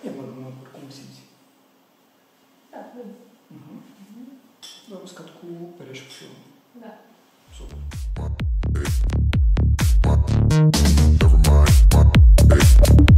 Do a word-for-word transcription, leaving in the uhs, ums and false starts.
E mă rog, cum simți? Da, bine. Uh-huh. Uh-huh. Doar uscat cu pereș cu fiul. Da. Super. Never mind.